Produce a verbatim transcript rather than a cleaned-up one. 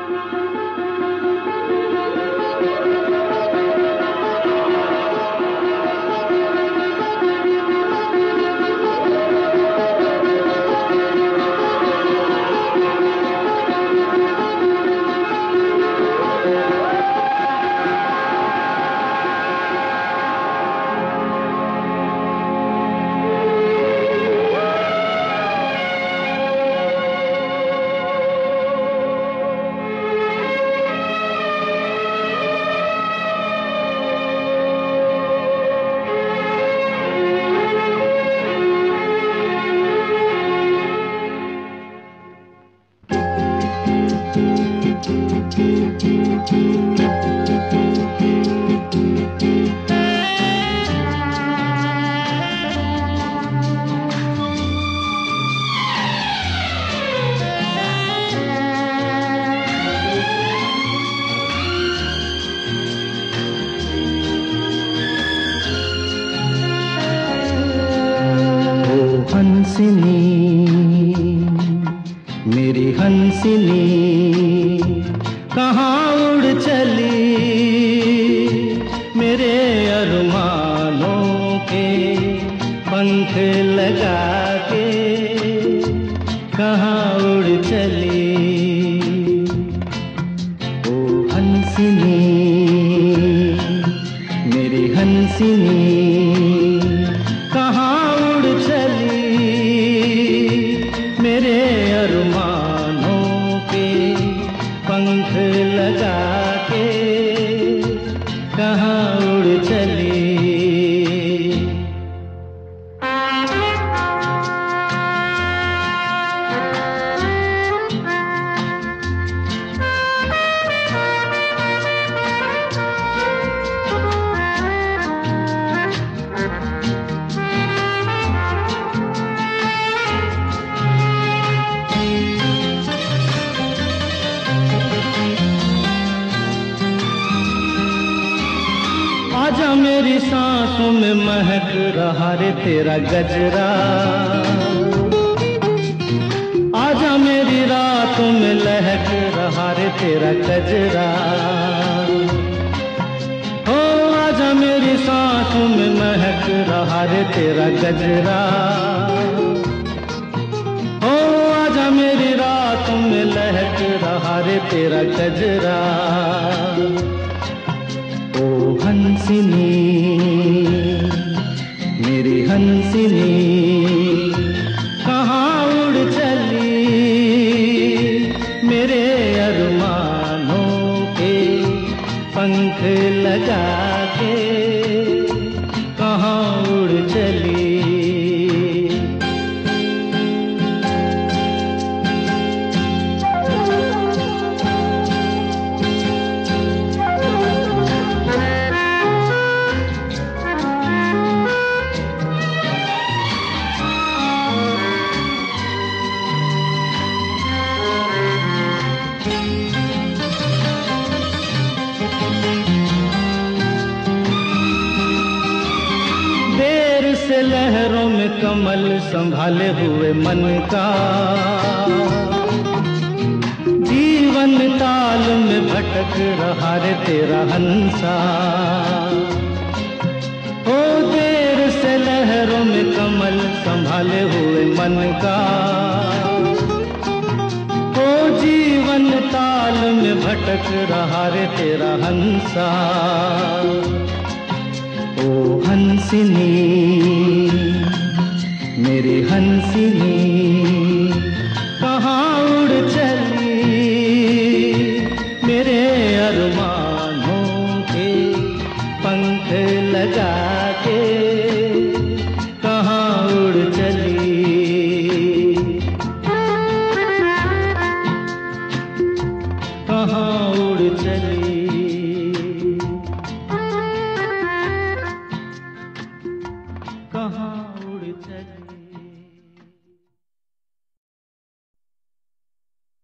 मेरी हंसिनी कहाँ उड़ चली, मेरे अरमानों के पंख लगा के कहाँ उड़ चली। ओ हंसिनी मेरी हंसिनी कहाँ उड़ चली, मेरे अरमानों के पंख लगा के कहाँ उड़ चली। आजा मेरी सांसों में महक रहा रे तेरा गजरा, आजा मेरी रातों में लहक रहा रे तेरा गजरा। हो आजा मेरी सांसों में महक रहा रे तेरा गजरा। हो आजा मेरी रातों में लहक रहा रे तेरा गजरा। ओ हंसिनी मेरी हंसिनी कहाँ उड़ चली, मेरे अरमानों के पंख लगा के कहाँ उड़ चली। से लहरों में कमल संभाले हुए मन का, जीवन ताल में भटक रहा रे तेरा हंसा। ओ देर से लहरों में कमल संभाले हुए मन का, ओ जीवन ताल में भटक रहा रे तेरा हंसा। ओ हंसिनी मेरी हंसिनी कहाँ